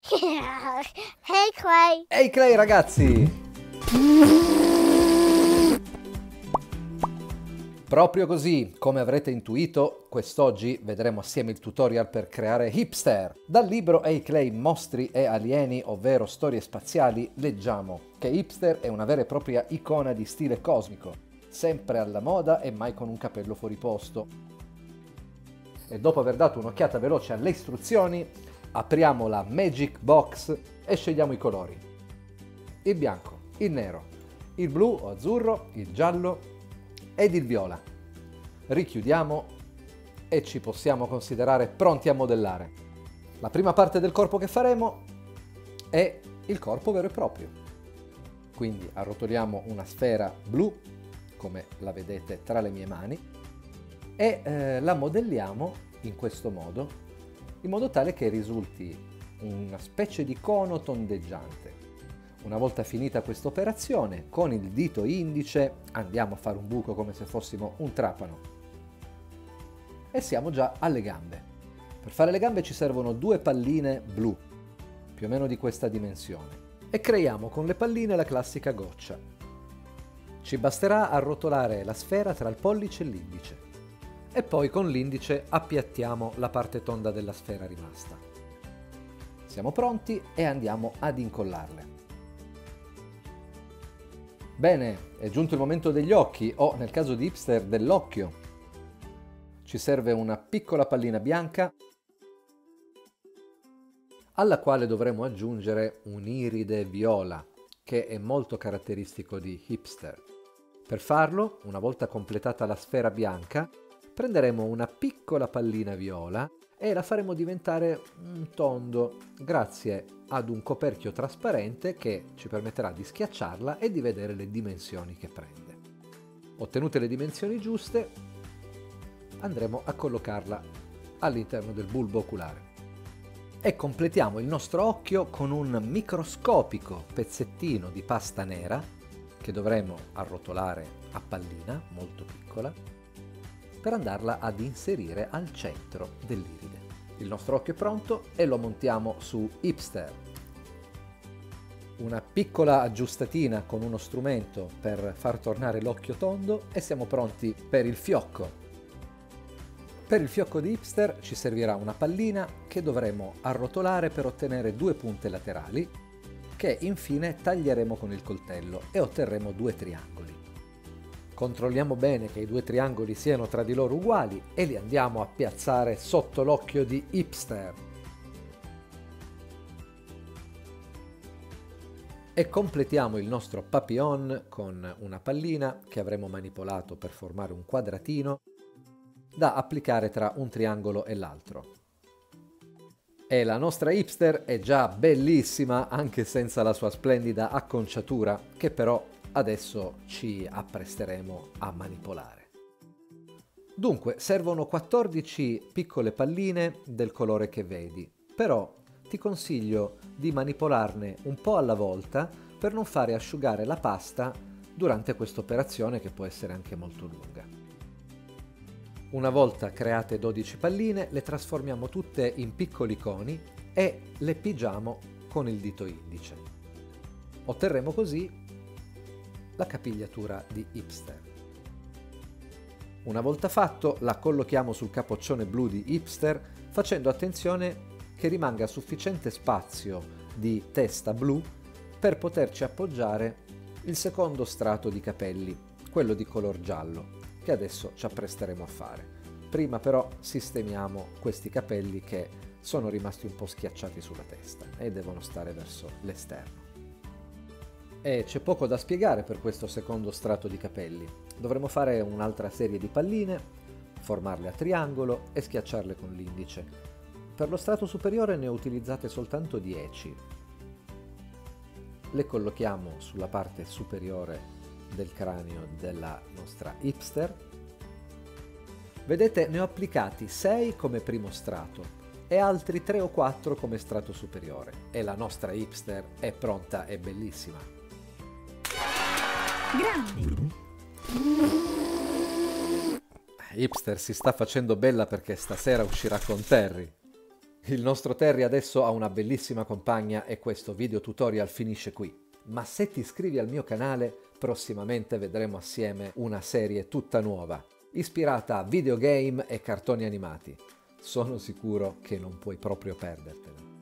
Hey Clay! Ehi Clay ragazzi! Proprio così, come avrete intuito, quest'oggi vedremo assieme il tutorial per creare Hipster. Dal libro Hey Clay, mostri e alieni, ovvero storie spaziali, leggiamo che Hipster è una vera e propria icona di stile cosmico, sempre alla moda e mai con un capello fuori posto. E dopo aver dato un'occhiata veloce alle istruzioni, apriamo la Magic Box e scegliamo i colori. Il bianco, il nero, il blu o azzurro, il giallo ed il viola. Richiudiamo e ci possiamo considerare pronti a modellare. La prima parte del corpo che faremo è il corpo vero e proprio. Quindi arrotoliamo una sfera blu, come la vedete tra le mie mani, e la modelliamo in questo modo, in modo tale che risulti una specie di cono tondeggiante. Una volta finita questa operazione, con il dito indice andiamo a fare un buco come se fossimo un trapano. E siamo già alle gambe. Per fare le gambe ci servono due palline blu, più o meno di questa dimensione, e creiamo con le palline la classica goccia. Ci basterà arrotolare la sfera tra il pollice e l'indice, e poi con l'indice appiattiamo la parte tonda della sfera rimasta. Siamo pronti e andiamo ad incollarle. Bene, è giunto il momento degli occhi, o nel caso di Hipster dell'occhio. Ci serve una piccola pallina bianca alla quale dovremo aggiungere un'iride viola, che è molto caratteristico di Hipster. Per farlo, una volta completata la sfera bianca, prenderemo una piccola pallina viola e la faremo diventare un tondo grazie ad un coperchio trasparente che ci permetterà di schiacciarla e di vedere le dimensioni che prende. Ottenute le dimensioni giuste, andremo a collocarla all'interno del bulbo oculare. E completiamo il nostro occhio con un microscopico pezzettino di pasta nera che dovremo arrotolare a pallina, molto piccola, per andarla ad inserire al centro dell'iride. Il nostro occhio è pronto e lo montiamo su Hipster. Una piccola aggiustatina con uno strumento per far tornare l'occhio tondo e siamo pronti per il fiocco. Per il fiocco di Hipster ci servirà una pallina che dovremo arrotolare per ottenere due punte laterali che infine taglieremo con il coltello e otterremo due triangoli. Controlliamo bene che i due triangoli siano tra di loro uguali e li andiamo a piazzare sotto l'occhio di Hipster. E completiamo il nostro papillon con una pallina che avremo manipolato per formare un quadratino da applicare tra un triangolo e l'altro. E la nostra Hipster è già bellissima anche senza la sua splendida acconciatura, che però adesso ci appresteremo a manipolare. Dunque, servono 14 piccole palline del colore che vedi, però ti consiglio di manipolarne un po' alla volta per non fare asciugare la pasta durante questa operazione che può essere anche molto lunga. Una volta create 12 palline, le trasformiamo tutte in piccoli coni e le pigiamo con il dito indice. Otterremo così la capigliatura di Hipster. Una volta fatto, la collochiamo sul capoccione blu di Hipster, facendo attenzione che rimanga sufficiente spazio di testa blu per poterci appoggiare il secondo strato di capelli, quello di color giallo, che adesso ci appresteremo a fare. Prima però sistemiamo questi capelli che sono rimasti un po' schiacciati sulla testa e devono stare verso l'esterno. E c'è poco da spiegare per questo secondo strato di capelli. Dovremo fare un'altra serie di palline, formarle a triangolo e schiacciarle con l'indice. Per lo strato superiore ne ho utilizzate soltanto 10. Le collochiamo sulla parte superiore del cranio della nostra Hipster. Vedete, ne ho applicati 6 come primo strato e altri 3 o 4 come strato superiore. E la nostra Hipster è pronta e bellissima. Grande! Hipster si sta facendo bella perché stasera uscirà con Terry. Il nostro Terry adesso ha una bellissima compagna e questo video tutorial finisce qui. Ma se ti iscrivi al mio canale, prossimamente vedremo assieme una serie tutta nuova, ispirata a videogame e cartoni animati. Sono sicuro che non puoi proprio perdertela.